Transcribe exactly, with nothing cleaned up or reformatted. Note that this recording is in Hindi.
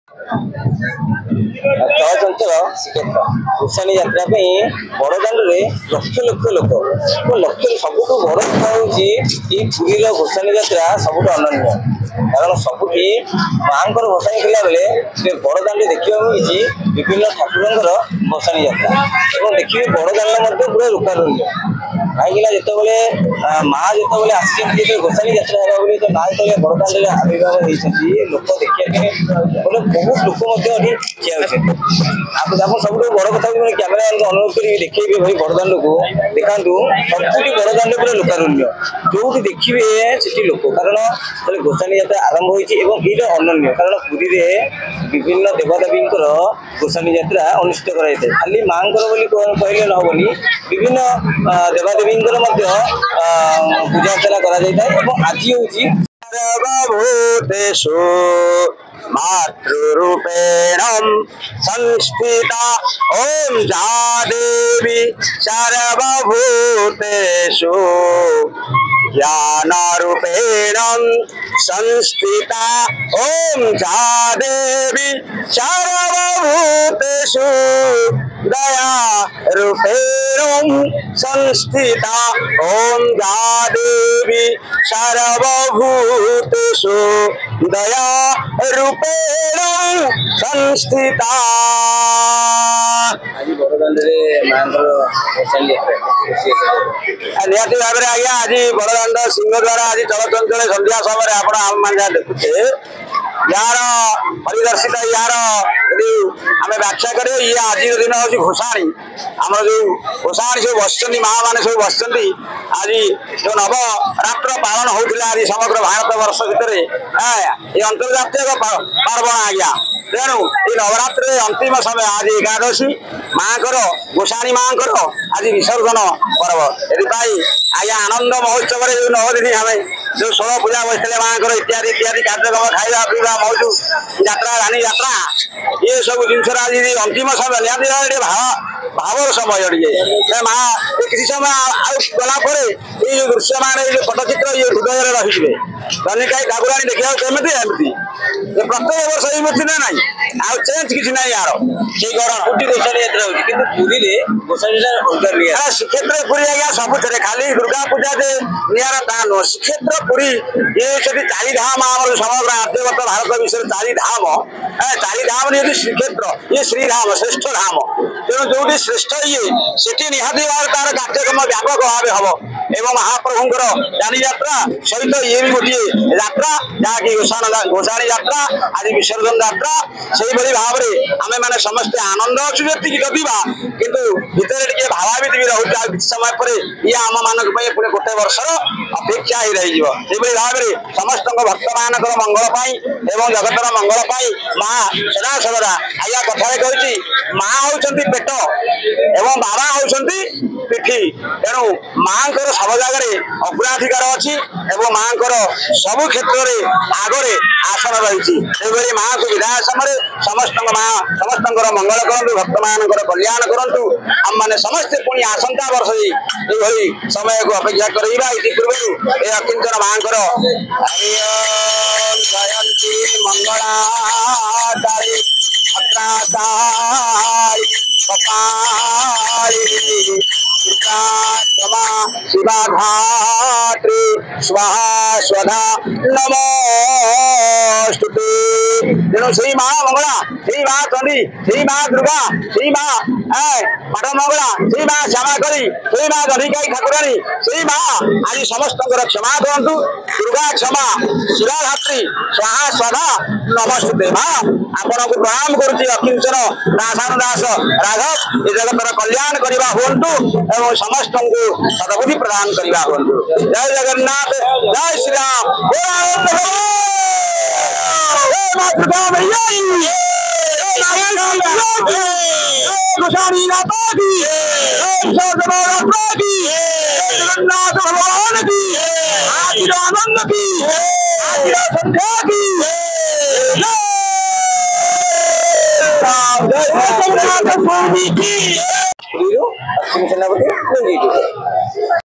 चलचंचल श्रीक्षेत्र भूषाणी यात्रा बड़दाण्ड लक्ष लक्ष लोक लक्ष सबुठ बड़ कथा हूँ पुरीर भूषाणी यात्रा सबुठ अनन्य कारण सबुठी माँ भसाणी कला बेले बड़दाण्ड देखा मिली विभिन्न ठाकुर भसाणी यात्रा और देखिए बड़दाण्ड पूरा लोकारण्य कहीं जो माँ जो आसी भसाणी यात्रा है तो माँ जो बड़दाण्ड आविर्भाव होती लोक देखा बोले बहुत लोक ठिया होते आप सब बड़ कथा कैमेरा अनुरोध कर देखिए भाई बड़दाण्ड को देखा सबुठी बड़दाण्ड पूरा लोकारण्य जो देखिए से लोक कारण भसाणी यात्रा आरंभ होती अनन्य कारण पुरी में विभिन्न देवदेवी भसाणी यात्रा अनुष्ठित कराई खाली माँ कहले नहबनी विभिन्न देवदेवी पूजा अर्चना कर आज हूँ मातृरूपेण संस्थिता ओम जा देवी सर्वभूतेषु ज्ञानरूपेण संस्थिता ओम जा देवी सर्वभूतेषु दया रूपेण संस्थिता ओम जा देवी सर्वभूतेषु दया रूपेण संस्थिता। आज बड़दाण्ड निहती भाव में आज्ञा आज बड़दाण्ड सिंह द्वारा आज चलचंचल संध्या समय आप जहाँ देखुचे यार परिदर्शित यार यदि आम व्याख्या करें ये आज दिन हूँ भूषाणी आम जो भूषाणी सब बस माँ मैंने सब बस आज जो नवरात्र पालन होता आज समग्र भारत वर्ष भितर ये अंतर्जातीय पार्वण आज्ञा तेणु ये नवरात्र अंतिम समय आज एकादशी माँ गोसाणी माँ आज विसर्जन पर्व ये आज्ञा आनंद महोत्सव जो नौ दिन आम जो षोल पूजा बसते माँ इत्यादि इत्यादि कार्यक्रम खाଇବା पीवा मौजू यात्रा रानी यात्रा ये सब जिन आज अंतिम समय निहती भाव भावर समय टे माँ किसी समय गलापर ये दृश्य मान ये पटचित्र ये हृदय रही कनिकाई ठाकुराणी देखा केमी एमती प्रत्येक वर्ष ये मूर्ति ना ना आ चेंज किसी ना यार गोसाणी यात्रा होती श्रीक्षेत्र पुरी आज्ञा सबुथ खाली दुर्गा पूजा जे निरा ता नुह श्रीक्षेत्र पुरी ये चारि धाम आम समग्र आद्यगत भारत विषय चारि धाम चारि धाम ये श्रीक्षेत्र ये श्रीधाम श्रेष्ठ धाम तेणु जो श्रेष्ठ ये से निहाती भाव तार कार्यक्रम व्यापक भाव हम एवं महाप्रभुंर यानी यात्रा सहित ये भी गोटे यात्रा जहाँकि गोसाणी यात्रा आज विसर्जन यात्रा से भाव में आम मैंने समस्ते आनंद अच्छु जी जदिवा किंतु भितर टे भावावित भी रोचे किसी समय पर ये आम मान पुणे गोटे वर्षर अपेक्षा ही रही भाव में समस्त भक्त मान मंगल एवं जगतर मंगल माँ सदा सदा आज्ञा कथा कही माँ होती पेट एवं बाबा होती पिठी तेणु माँ सब जगह अग्राधिकार अच्छी एवं माँ सबु क्षेत्र में आगे आसन रही माँ को विदाय समय समस्त माँ समस्त मंगल करूँ भक्त मान कल्याण करूँ आम मैंने समस्ते पुणी आसंता वर्ष ये समय को अपेक्षा करवा पूर्व ये अकिंचन माँ जयंती मंगला क्षमा शिवा धात्री स्वाहा स्वधा नमोस्तुते तेणु से माँ मंगला से माँ चंडी से माँ दुर्गा से माँ पाठ मंगला से माँ श्यामा करी से माँ गणिकाई ठाकुराणी से माँ आज समस्त क्षमा करतु दुर्गा क्षमा शिवा धात्री स्वाहा स्वधा नमोस्तुते माँ आपन को प्रणाम करुच्ची अकिंचन दासान दास राघव ये जगतर कल्याण करवा हूँ एवं समस्त को सदबुद्धि प्रदान करवा हूँ जय जगन्नाथ जय श्री राम गोसाणी माता की जगन्नाथ भगवान की आनंद की संध्या की जय जगन्नाथ स्वामी की।